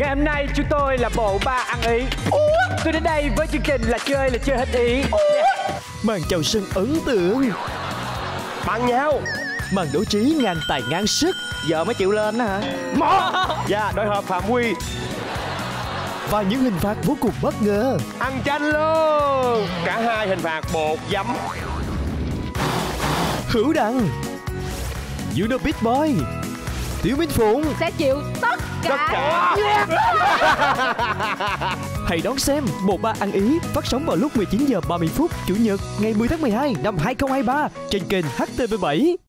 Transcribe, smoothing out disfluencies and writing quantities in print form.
Ngày hôm nay chúng tôi là bộ ba ăn ý. Tôi đến đây với chương trình là chơi hết ý. Màn chào sân ấn tượng, Bằng nhau. màn đấu trí ngang tài ngang sức. Giờ mới chịu lên đó hả? Và đội họp Phạm Huy. Và những hình phạt vô cùng bất ngờ. Ăn chanh luôn. Cả hai hình phạt bột giấm. Hữu Đăng, You Know Big Boy, Tiểu Minh Phụng sẽ chịu tất cả. Hãy đón xem Bộ Ba Ăn Ý phát sóng vào lúc 19 giờ 30 phút Chủ nhật ngày 10 tháng 12 năm 2023 trên kênh HTV7.